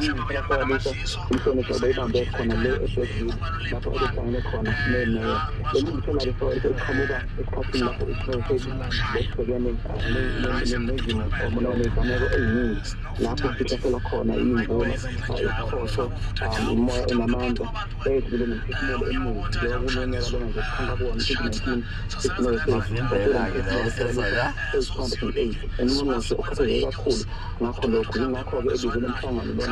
imhlonipho bayibambe khona le eBedville lapho behlangene khona nemeya lelungiselake soke eqhamuka esikhathini lapho besibhekene nezimo nezigameko eziningi lapho sithasela khona iy'mvula isikhosho umoya enamandla edlule nomphefumulo eminingi njengoba kulonyaka lona nje sikhanga kuwona ungqongqoshe okhathazeke kakhulu ngakho lokhu yingakho-ke ebizele umhlangano lona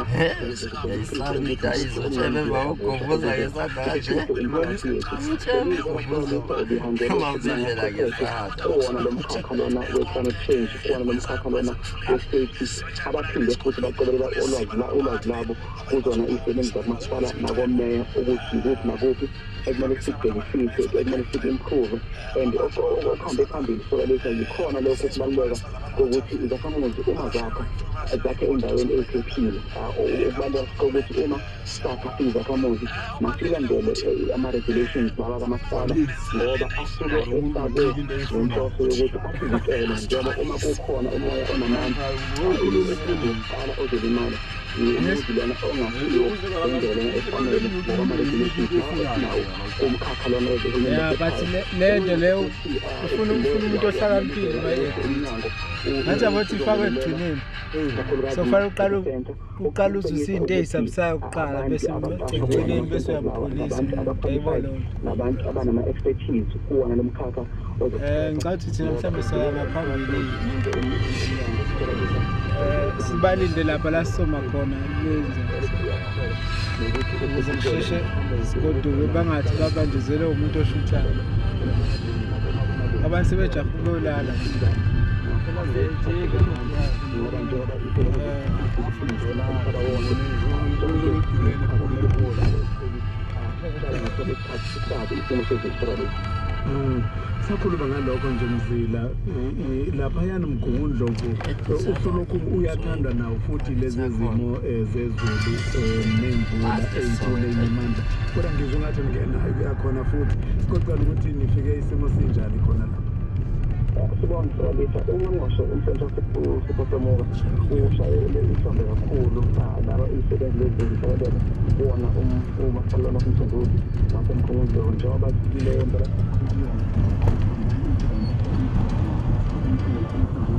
kuwona lo mkhakha lona we-climate change kuwona lo mkhakha lona we-safety abaphinde futhi bacebelela ulwazi labo kuzona izisebenzi zakumasipala nakomeya ukuthi yikuphi nakuphi ekumele sikubhekisise ekumele siku-improve and okuhambe phambili sokalisa yikhona lokho ukubaluleka kokuthi izakhamuzi uma zakhe endaweni eyiphephile ukubaluleka kokuthi uma sakha izakhamuzi masilandele ama-regulations laba kamasipala ngoba asuke efakwe ngenhloso yokuthi asivikele njengoba uma kukhona umoya onamandla umusipala ozolimala umuzi lona ongasiwo ngendlela efanele ngoba ama-regulations nawo umkhakha lona bathi lento leyo ufuna umuntu ohlakaniphile ngathi abathi ifakwe ekugcineni so kufanele uqala uzwise into eyisabisayo kuqala bese egcineni bese uyamkhulisa uyayibona nabantu abanama-expertise kuwona lo mkhakha ngicathi thina mhlawumbe soya ngaphambili sibalinde lapha la sisoma khona ukuze kusheshe sigoduke bangathi babanjezele umuntu oshuthayo abantu sebejaha ukulala sakhuluma ngalokho nje Mzila laphayana Mgungundlo usolokhu uyathanda nawo futhi lezi zimo zezulu nemvula ezinkulu nemandla kodwa ngizwe ngathi ngena uyakhona futhi sicocela ukuthi nifike isimo sinjani khona la sibona sokalisa ungqongqoshe umthetho siphefumuka ushayele isonto kakhulu laba isebenzi lezisebenzi kuwona umasipala womthunduzi wasemkhungundlo njengoba leyo